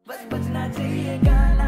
बजना चाहिए गाना।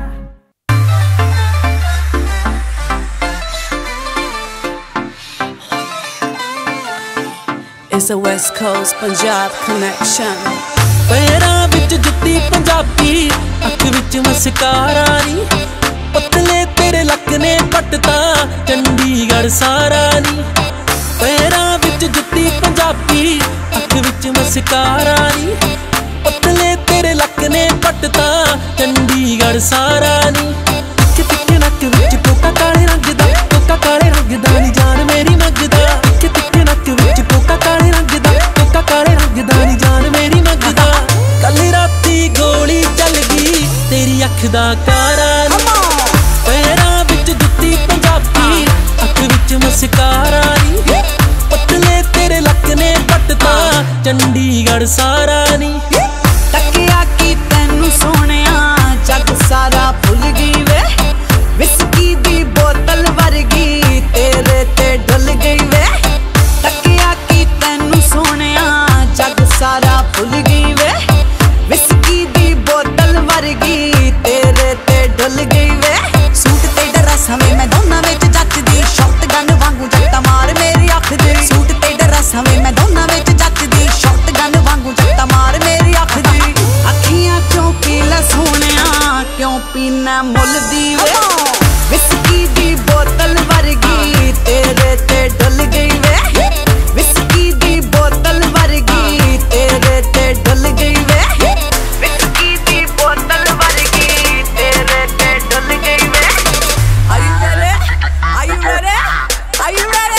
It's a West Coast Punjab connection. पैरां विच जुत्ती पंजाबी, अख विच मस्कारा नी, पतले तेरे लक ने पटता चंडीगढ़ सारा नी। पैरां विच जुत्ती पंजाबी, अख विच मस्कारा नी, पतले तेरे लक ने पटता चंडीगढ़ सारा नी। तिक्के तिक्के नक विच टोका काले रंग दा, टोका काले रंग दा नी जान मेरी मंगदा। तिक्के तिक्के नक विच टोका काले रंग दा, टोका काले रंग दा नी जान मेरी मंगदा। कल राती गोली चल गई तेरी अख दा कारा नी। पैरां विच जुत्ती पंजाबी, अख विच मस्कारा नी, पतले तेरे लक ने पटता चंडीगढ़ सारा नी। तकिया की तैनू सोहणिया जग सारा भुल गई वे, विस्की दी बोतल वर्गी तेरे ते डुल गई वे। तकिया की तैनू सोहणिया जग सारा भुल गई वे, विस्की दी बोतल वर्गी तेरे ते डुल गई वे। सूट ते ड्रेस हमें मैं दोनां विच जचदी, शॉटगन वांगू जट्टा मार मेरी अख दी। सूट ते ड्रेस हमें मैं दोनां विच जचदी, शॉटगन वांगू जट्टा मार मेरी अख दी। अखियां चों पी लै सोहणिया क्यों पीना मुल दी वे, विस्की दी बोतल वर्गी तेरे ते डुल गई वे। विस्की दी बोतल वर्गी तेरे ते डुल गई वे, विस्की दी बोतल वर्गी तेरे ते डुल गई वे। Are you ready? Are you ready? Are you ready?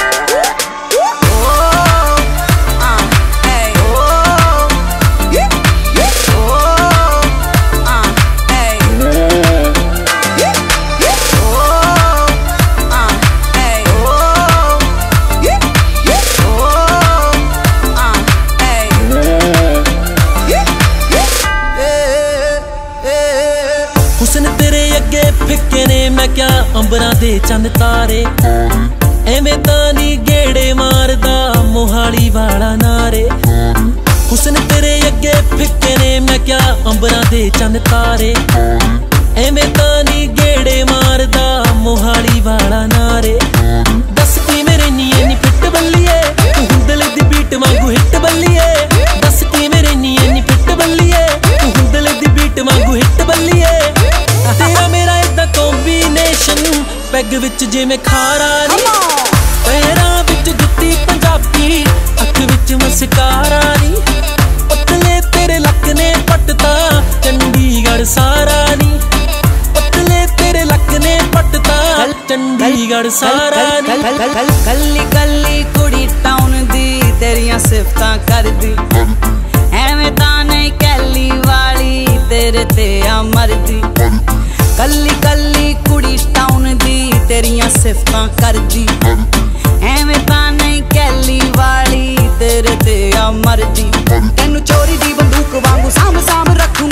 हुस्न तेरे अगे फिक्के ने मैं क्या अंबरां दे चंद तारे, एवें तां नी गेड़े मारदा मोहाली वाला नारे। हुस्न तेरे अगे फिक्के ने मैं क्या अंबरां दे चंद तारे, एवें तां नी गेड़े मारदा मोहाली वाला नारे। दस की मेरे नीए नी फिट बल्लिए, तू हुंदले दी बीट वांगू हिट बल्लिए। दस की मेरे नीए नी फिट बल्लिए, तू हुंदले दी बीट वांगू हिट बल्लिए। तेरा मेरा इदा कॉम्बिनेशन पैग विच जिवें खारा नी। पैरां विच जुत्ती पंजाबी, अख विच मस्कारा नी, पतले तेरे लक ने पटता चंडीगढ़ सारा नी। पतले तेरे लक ने पटता चंडीगढ़ सारा नी। कल्ली कल्ली कुड़ी टाउन दी तेरियां सिफतां करदी, एवें तां नहीं कैली वाली तेरे ते आ मरदी। कल्ली कल्ली कुड़ी टाउन दी तेरियां सिफतां करदी, एवें तां नहीं कैली वाली तेरे ते आ मरदी। तैनू चोरी दी बंदूक वांगू साम साम रख